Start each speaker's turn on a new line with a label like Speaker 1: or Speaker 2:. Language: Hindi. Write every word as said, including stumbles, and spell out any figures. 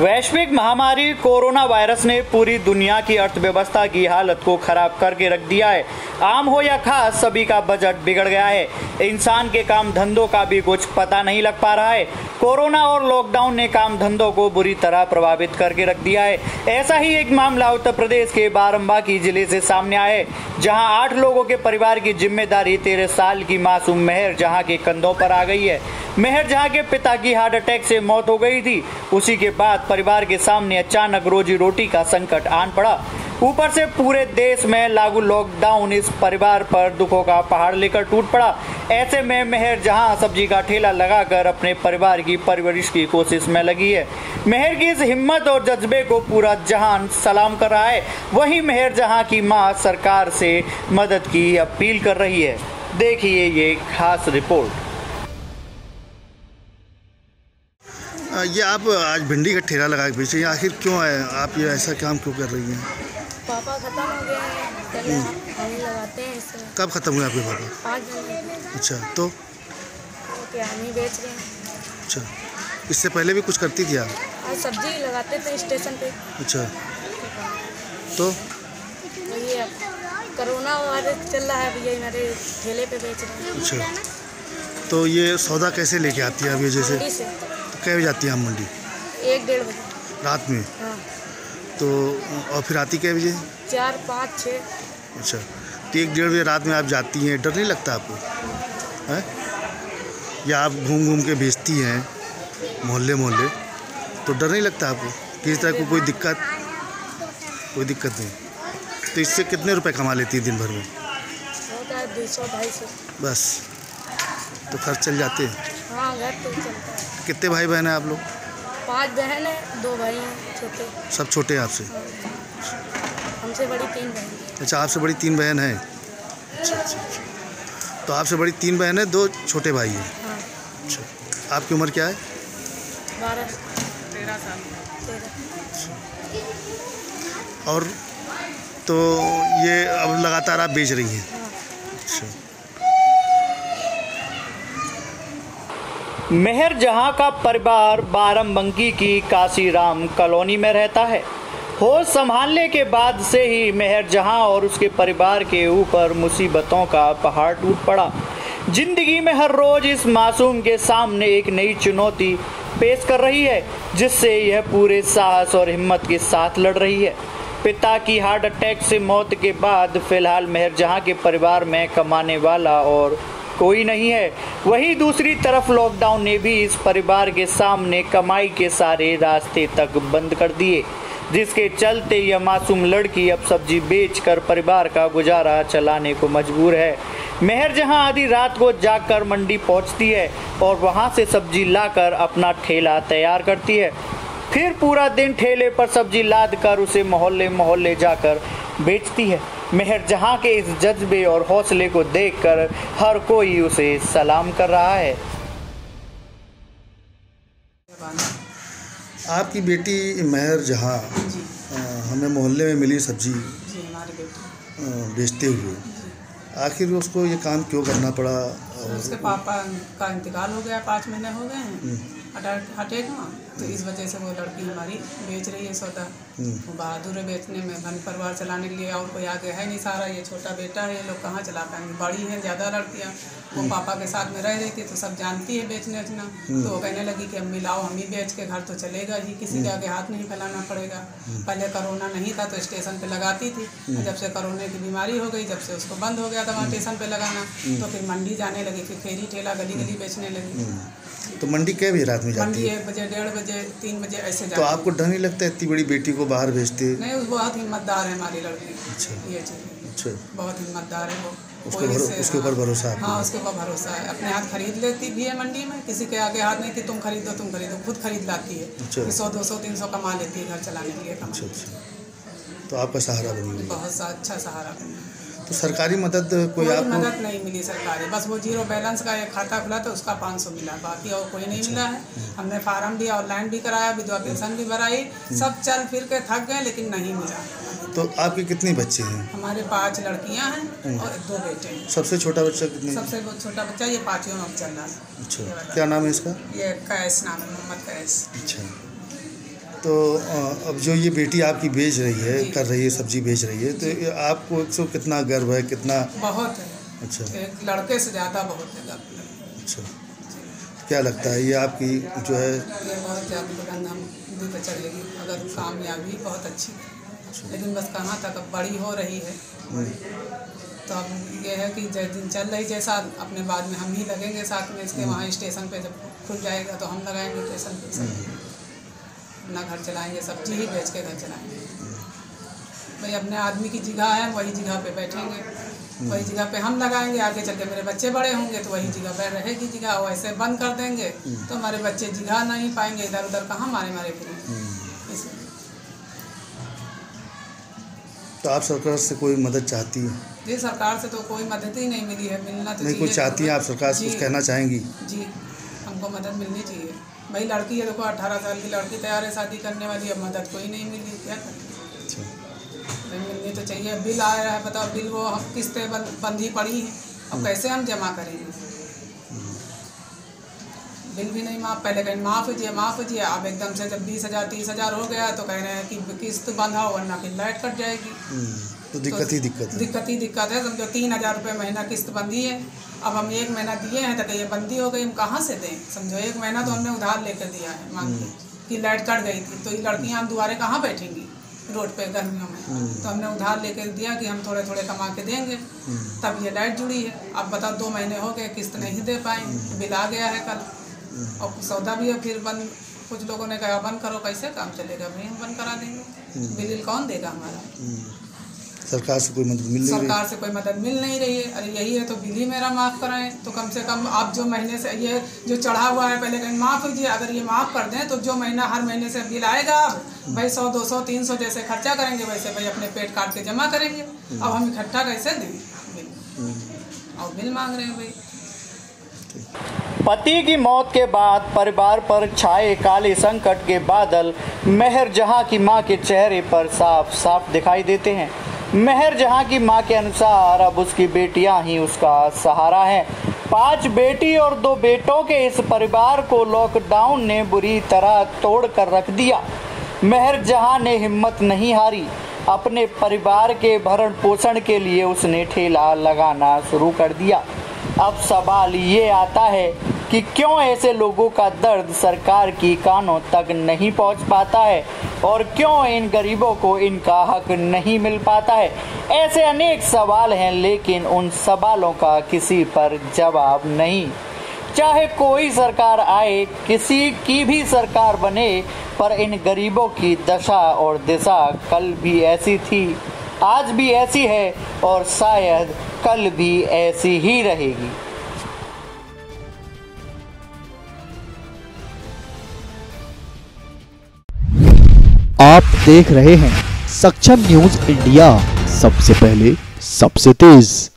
Speaker 1: वैश्विक महामारी कोरोना वायरस ने पूरी दुनिया की अर्थव्यवस्था की हालत को खराब करके रख दिया है। आम हो या खास, सभी का बजट बिगड़ गया है। इंसान के काम धंधों का भी कुछ पता नहीं लग पा रहा है। कोरोना और लॉकडाउन ने काम धंधों को बुरी तरह प्रभावित करके रख दिया है। ऐसा ही एक मामला उत्तर प्रदेश के बाराबंकी जिले से सामने आया है, जहां आठ लोगों के परिवार की जिम्मेदारी तेरह साल की मासूम मेहर जहां के कंधों पर आ गई है। मेहर जहां के पिता की हार्ट अटैक से मौत हो गई थी, उसी के बाद परिवार के सामने अचानक रोजी रोटी का संकट आन पड़ा। ऊपर से पूरे देश में लागू लॉकडाउन इस परिवार पर दुखों का पहाड़ लेकर टूट पड़ा। ऐसे में मेहर जहां सब्जी का ठेला लगाकर अपने परिवार की परवरिश की कोशिश में लगी है। मेहर की इस हिम्मत और जज्बे को पूरा जहान सलाम कर रहा है। वहीं मेहर जहां की मां सरकार से मदद की अपील कर रही है। देखिए ये खास रिपोर्ट।
Speaker 2: ये आप आज भिंडी का ठेला लगा के बेचे, आखिर क्यों है? आप ये ऐसा काम क्यों कर रही हैं?
Speaker 3: पापा खत्म हो गए हैं, चले हम लगाते हैं इसे।
Speaker 2: कब खत्म हुए आपके पापा?
Speaker 3: पाँच दिन।
Speaker 2: अच्छा, तो
Speaker 3: क्या हम ही बेच रहे हैं।
Speaker 2: अच्छा, इससे पहले भी कुछ करती थी आप?
Speaker 3: आज सब्जी लगाते थे स्टेशन पे।
Speaker 2: अच्छा, तो
Speaker 3: ये अब कोरोना वायरस चल रहा है, भैया हमारे ठेले पे बेच रहे हैं।
Speaker 2: अच्छा, तो ये सौदा कैसे लेके आती है अब? ये जैसे कह जाती है हम मंडी?
Speaker 3: एक डेढ़ बजे
Speaker 2: रात में।
Speaker 3: हाँ।
Speaker 2: तो और फिर आती कै बजे?
Speaker 3: चार पाँच छः।
Speaker 2: अच्छा, तो एक डेढ़ बजे रात में आप जाती हैं, डर नहीं लगता आपको? है या आप घूम घूम के बेचती हैं मोहल्ले मोहल्ले, तो डर नहीं लगता आपको किसी तरह को कोई दिक्कत? कोई दिक्कत नहीं। तो इससे कितने रुपए कमा लेती है दिन भर में?
Speaker 3: होता है दो सौ ढाई सौ
Speaker 2: बस, तो खर्च चल जाते हैं।
Speaker 3: हाँ, घर तो चलता है।
Speaker 2: कितने भाई बहन हैं आप लोग?
Speaker 3: पांच बहन है, दो भाई हैं छोटे।
Speaker 2: सब छोटे हैं आपसे?
Speaker 3: हाँ। हमसे बड़ी तीन बहन।
Speaker 2: अच्छा, आपसे बड़ी तीन बहन हैं। अच्छा अच्छा, तो आपसे बड़ी तीन बहन है, दो छोटे भाई हैं।
Speaker 3: हाँ।
Speaker 2: अच्छा, आपकी उम्र क्या है?
Speaker 3: बारह तेरह साल। तेरह।
Speaker 2: और तो ये अब लगातार आप बेच रही हैं?
Speaker 3: हाँ।
Speaker 2: अच्छा।
Speaker 1: मेहर जहां का परिवार बाराबंकी की काशीराम कॉलोनी में रहता है। होश संभालने के बाद से ही मेहर जहां और उसके परिवार के ऊपर मुसीबतों का पहाड़ टूट पड़ा। जिंदगी में हर रोज इस मासूम के सामने एक नई चुनौती पेश कर रही है, जिससे यह पूरे साहस और हिम्मत के साथ लड़ रही है। पिता की हार्ट अटैक से मौत के बाद फिलहाल मेहर जहां के परिवार में कमाने वाला और कोई नहीं है। वहीं दूसरी तरफ लॉकडाउन ने भी इस परिवार के सामने कमाई के सारे रास्ते तक बंद कर दिए, जिसके चलते यह मासूम लड़की अब सब्जी बेचकर परिवार का गुजारा चलाने को मजबूर है। मेहर जहां आधी रात को जागकर मंडी पहुंचती है और वहां से सब्जी लाकर अपना ठेला तैयार करती है। फिर पूरा दिन ठेले पर सब्जी लाद कर उसे मोहल्ले मोहल्ले जाकर बेचती है। मेहर जहां के इस जज्बे और हौसले को देखकर हर कोई उसे सलाम कर रहा है।
Speaker 2: आपकी बेटी मेहर जहां हमें मोहल्ले में मिली सब्जी बेचते हुए, आखिर उसको ये काम क्यों करना पड़ा?
Speaker 4: और उसके पापा का इंतकाल हो गया, पाँच महीने हो गए हैं अटैक में, तो इस वजह से वो लड़की हमारी बेच रही है सौदा। वो बहादुर है बेचने में, घर परिवार चलाने के लिए, और कोई आगे है नहीं सारा। ये छोटा बेटा है, ये लोग कहाँ चला पाएंगे? बड़ी है ज़्यादा लड़कियाँ, वो पापा के साथ में रह रही थी तो सब जानती है बेचने उचना। तो वो कहने लगी कि अम्मी लाओ हम ही बेच के, घर तो चलेगा ही, किसी के आगे हाथ नहीं फैलाना पड़ेगा। पहले कोरोना नहीं था तो स्टेशन पे लगाती थी, जब से कोरोना की बीमारी हो गई, जब से उसको बंद हो गया था वहाँ स्टेशन पे लगाना, तो फिर मंडी जाने लगी, फिर फेरी ठेला गली गली बेचने लगी।
Speaker 2: तो मंडी कै बजे रात में जाती
Speaker 4: मंडी
Speaker 2: है?
Speaker 4: एक बजे, डेढ़ बजे, तीन बजे ऐसे जाती।
Speaker 2: तो आपको डर नहीं लगता इतनी बड़ी बेटी को बाहर भेजते?
Speaker 4: नहीं, वो बहुत हिम्मतदार है हमारी लड़की।
Speaker 2: अच्छा,
Speaker 4: ये चीज़
Speaker 2: अच्छा,
Speaker 4: बहुत हिम्मतदार है वो।
Speaker 2: उसके भरो, उसके ऊपर भरोसा है?
Speaker 4: हाँ, उसके ऊपर भरोसा है। अपने हाथ खरीद लेती भी है मंडी में, किसी के आगे हाथ नहीं कि तुम खरीदो तुम खरीदो, खुद खरीद लाती है।
Speaker 2: अच्छा,
Speaker 4: सौ दो सौ तीन सौ कमा लेती है घर चलाने के लिए।
Speaker 2: अच्छा अच्छा, तो आपका सहारा बनी हुई?
Speaker 4: बहुत सा अच्छा सहारा बनी।
Speaker 2: तो सरकारी मदद कोई
Speaker 4: कोई
Speaker 2: आपको?
Speaker 4: मदद नहीं मिली सरकारी, बस वो जीरो बैलेंस का एक खाता खुला तो उसका पाँच सौ मिला, बाकी और कोई नहीं मिला है। हमने फार्म भी ऑनलाइन भी कराया, विधवा पेंशन भी भराई, सब चल फिर के थक गए लेकिन नहीं मिला।
Speaker 2: तो आपके कितने बच्चे हैं?
Speaker 4: हमारे पांच लड़कियां हैं और दो बेटे हैं।
Speaker 2: सबसे छोटा बच्चा कितने?
Speaker 4: सबसे छोटा बच्चा ये पाँचवीं में चल रहा है।
Speaker 2: अच्छा, क्या नाम है इसका?
Speaker 4: ये कैस नाम है, मोहम्मद कैस।
Speaker 2: अच्छा, तो अब जो ये बेटी आपकी बेच रही है, कर रही है, सब्जी बेच रही है, तो आपको इसको कितना गर्व है? कितना? बहुत है। अच्छा, एक लड़के से ज़्यादा बहुत है गर्व। अच्छा, क्या लगता है ये आपकी जो है ये बहुत ज़्यादा बुलंद हम पे चलेगी अगर कामयाबी बहुत अच्छी है, लेकिन बस कहाँ तक अब बड़ी हो रही है, तो अब ये है कि जैसे दिन चल रही जैसा अपने बाद में हम ही लगेंगे साथ में इसके। वहाँ स्टेशन पे जब खुल जाएगा तो हम लगाएंगे स्टेशन पे, अपना घर चलाएंगे, सब्जी ही बेच के घर चलाएंगे। भाई अपने आदमी की जगह है, वही जगह पे बैठेंगे, वही जगह पे हम लगाएंगे। आगे चल के मेरे बच्चे बड़े होंगे तो वही जगह पे रहेगी जगह। वैसे बंद कर देंगे तो हमारे बच्चे जगह नहीं पाएंगे, इधर उधर कहाँ मारे मारे फिरेंगे। तो आप सरकार से कोई मदद चाहती हैं? जी, सरकार से तो कोई मदद ही नहीं मिली है, मिलना तो नहीं। कुछ चाहती हैं आप सरकार से, कुछ कहना चाहेंगी? जी, हमको मदद मिलनी चाहिए। भाई लड़की है, देखो अठारह साल की लड़की तैयार है शादी करने वाली, अब मदद कोई नहीं मिली, क्या करें? अच्छा, मिलनी तो चाहिए। बिल आ रहा है, बताओ, बिल वो किस्तें बंधी पड़ी हैं, अब कैसे हम जमा करेंगे? बिल भी नहीं माफ़, पहले कहीं माफ़ कीजिए माफ़ कीजिए, अब एकदम से जब बीस हज़ार तीस हज़ार हो गया तो कह रहे हैं कि किस्त बंधा हो वरना फिर लाइट कट जाएगी। तो दिक्कत ही दिक्कत दिक्कत ही दिक्कत है। समझो तीन हज़ार रुपये महीना किस्त बंधी है, अब हम एक महीना दिए हैं तो ये बंदी हो गई, हम कहाँ से दें? समझो एक महीना तो हमने उधार लेकर दिया है मांग के कि लाइट कट गई थी, तो ये लड़कियाँ हम दोबारा कहाँ बैठेंगी रोड पे गर्मियों में? तो हमने उधार लेकर दिया कि हम थोड़े थोड़े कमा के देंगे, तब ये लाइट जुड़ी है। अब बताओ दो महीने हो गए किस्त नहीं दे पाए, बिल आ गया है कल और सौदा भी है फिर बंद। कुछ लोगों ने कहा बंद करो, कैसे काम चलेगा? भाई हम बंद करा देंगे, बिल कौन देगा हमारा? सरकार से कोई मदद मिल नहीं रही सरकार से कोई मदद मिल नहीं रही है। अरे यही है तो बिल ही मेरा माफ़ कराएं, तो कम से कम आप जो महीने से ये जो चढ़ा हुआ है पहले कहीं माफ़ कीजिए। अगर ये माफ़ कर दें तो जो महीना हर महीने से बिल आएगा भाई सौ दो सौ तीन सौ जैसे खर्चा करेंगे वैसे भाई अपने पेट काट के जमा करेंगे। अब हम इकट्ठा कैसे दें बिल? और बिल मांग रहे हैं भाई।
Speaker 1: पति की मौत के बाद परिवार पर छाए काले संकट के बादल मेहर जहां की मां के चेहरे पर साफ साफ दिखाई देते हैं। मेहर जहां की मां के अनुसार अब उसकी बेटियां ही उसका सहारा हैं। पांच बेटी और दो बेटों के इस परिवार को लॉकडाउन ने बुरी तरह तोड़ कर रख दिया। मेहर जहां ने हिम्मत नहीं हारी, अपने परिवार के भरण पोषण के लिए उसने ठेला लगाना शुरू कर दिया। अब सवाल ये आता है कि क्यों ऐसे लोगों का दर्द सरकार की कानों तक नहीं पहुंच पाता है और क्यों इन गरीबों को इनका हक नहीं मिल पाता है। ऐसे अनेक सवाल हैं, लेकिन उन सवालों का किसी पर जवाब नहीं। चाहे कोई सरकार आए, किसी की भी सरकार बने, पर इन गरीबों की दशा और दिशा कल भी ऐसी थी, आज भी ऐसी है और शायद कल भी ऐसी ही रहेगी।
Speaker 5: आप देख रहे हैं सक्षम न्यूज इंडिया, सबसे पहले सबसे तेज।